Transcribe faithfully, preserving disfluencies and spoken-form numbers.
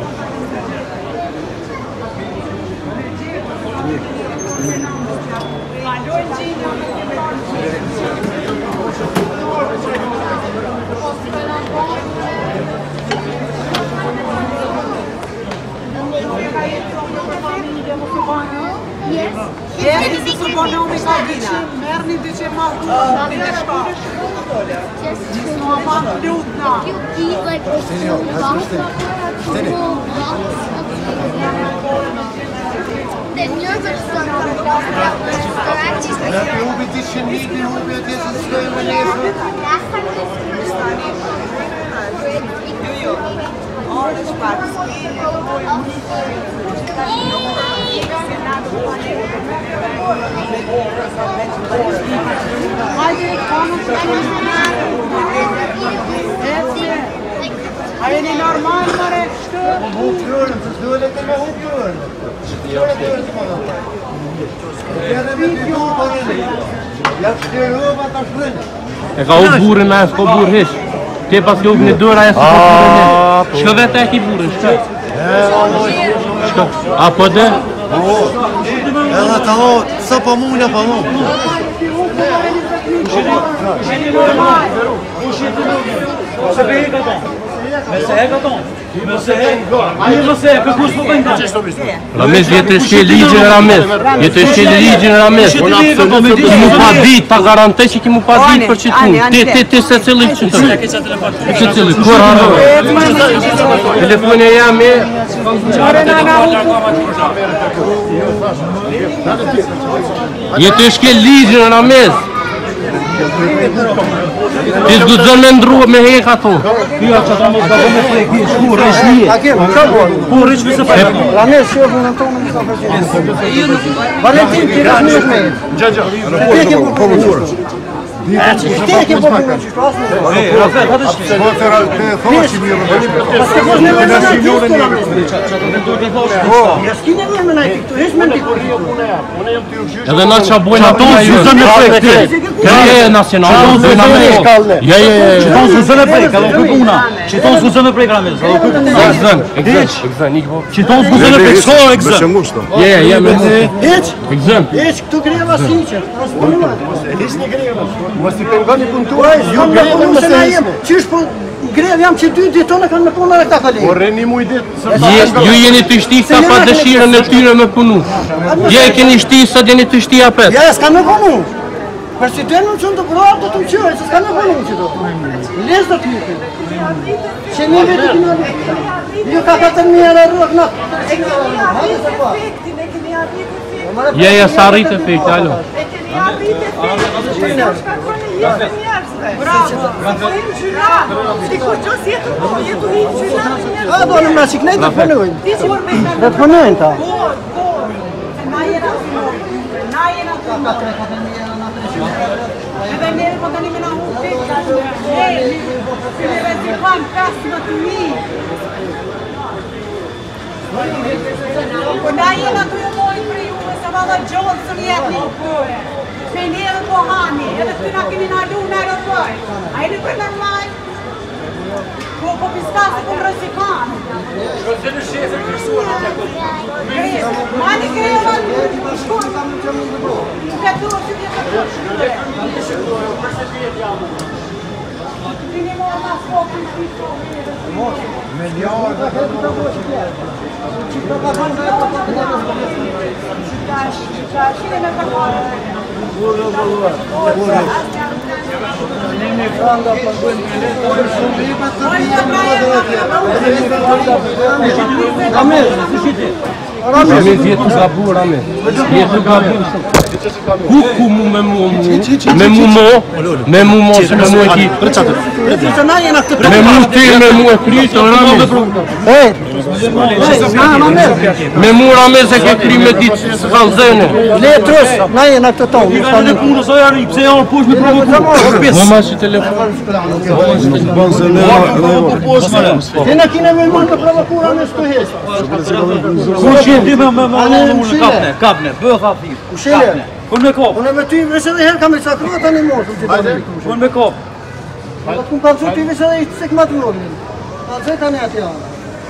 Merni si supone me cabina. Merni dice ma non mi shkosh. Just no ma plutna. You eat like a full box. Full box. Then yours are stuck on the box. Lepiej ubić się nigdy, ubić jest swoje maniero. Last time this All is parts. Är ni normalare? Hoppjörn, så skulle det vara hoppjörn. Jag ska öva att skynda. E ka u burrin me, s'ko burr hish. Ti pas ke ubni dora e s'ko burrin hish. Shko vete e ki burrin, shko? Shko? Apo dhe? Edhe të ho, sa pa mu, nga pa mu. Rames, jetë shke ligjën Rames. Jetë shke ligjën Rames. Ki mu pa dit, ta garantoj që ki mu pa dit për që t'un. Ti, ti, ti se cili që të. Që cili, kur harro. Telefonja jam e... Jetë shke ligjën Rames. Ti s'gudzon me ndru me hek ato. Ja që ta mos ka me prejki, shku rrish një. A ke, ka bërë? Ku rrish vise për e? Rames, shëfën në tonë në ka përgjë. Valentin, ti rrish një me. Gja, gja. Ti ke po përgjë. Ti ke po përgjë. E, Rafet, hajde shkë. Po të thonë që mirë në bëshme. Pas të kosh në me në gjithë të Rames. Që të vendu të thosh. Ja s'ki në me në këtu, hesh me në këtu. Edhe na qa bojnë ato s'guzon me prejkti. Kërje e nacional, bojnë me shkallë. Ja, ja, ja. Që tonë s'guzon me prejkë, edhe kuj puna. Që tonë s'guzon me prejkë Rames, edhe kuj puna. Egzën, egzën, egzën, ikë po. Që tonë s'guzon me prejkë, shko egzën. Ja, ja, ja, me Heq, egzën. heq, këtu greva s'hiqe. Heq një greva. Mos t'i pengani punë tuaj, ju me punë se na jem. Qysh po grev jam që dy ditone kanë me punë dhe këta kolegë. Po rreni mu i ditë. Ju jeni të shti sa pa dëshirën e tyre me punu. Je e keni shti sa jeni të shti apet. Ja, s'ka me punu. Për që të në qënë të përarë do të më qërë, se s'ka me punu që do. Lesë do t'jupin. Që një vetë të në rrë. Ju ka katër mjërë e rrëk në. Ja, ja, sa rritë efekt, alo. A, do në më qiknej dhe të punojnë. Dhe të punojnë ta. Edhe njerë po të një me në hupi, e, si me rezikon kasë më të mi. Po na jena të ju mojnë për juve, se valla gjohë së njetë një kërë. Se njerë po hani, edhe të nga keni nga lu në aeropoj. A e në për nërmaj? Po, po piskasë po më rezikon. Shko në shefë të kërësuar në të kërë. Mani kreva në shkurë. Që ka të që të të të shkurë. Vini morë nga s'pokën të të Me ljardë. Qika shine me përmore. Burë, burë. Burë. Ne me franga për bëjnë me letë. Burë shumë riba të rriba. Rames, si shiti? Rames jetë nga bu, Rames. Jetë nga bu. Ku ku mu me mu mu? Me mu mo? Me mu mo se me mu e ki? Me mu ti me mu e kritë, Rames. Me mu Rames e ke kri me ditë së kanë zënë. Letrës, na jena këtë tonë. Në në punë, së janë i pse janë push me provokuar. Më ma që telefon. Ti në kine me mënë të provokura në s'to heshtë. Ku që ti me me me unë kapne, kapne, bë hafi. Ushile, Unë me kop, unë me ty vëse dhe herë kam e sakruat të një mosëm që të unë me kop. Të kumë kalësu ty vëse dhe i të sekë matë mërën. A të zetë anë ati janë.